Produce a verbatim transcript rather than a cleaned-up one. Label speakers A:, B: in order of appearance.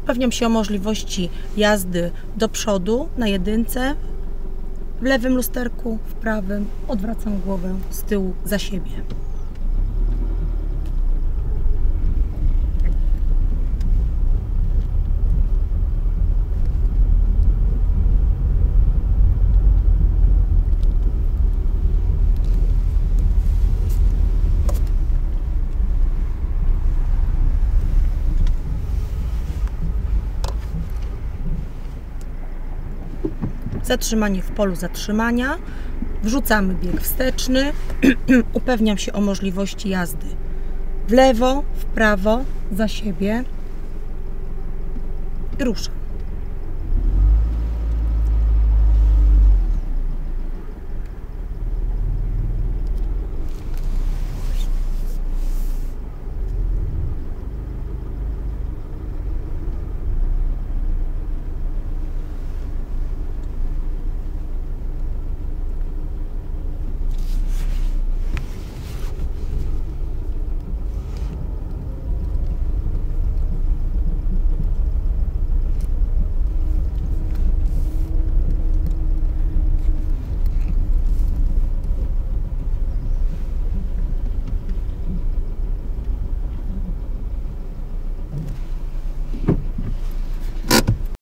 A: Upewniam się o możliwości jazdy do przodu na jedynce, w lewym lusterku, w prawym, odwracam głowę z tyłu za siebie. Zatrzymanie w polu zatrzymania, wrzucamy bieg wsteczny, upewniam się o możliwości jazdy w lewo, w prawo, za siebie i ruszam.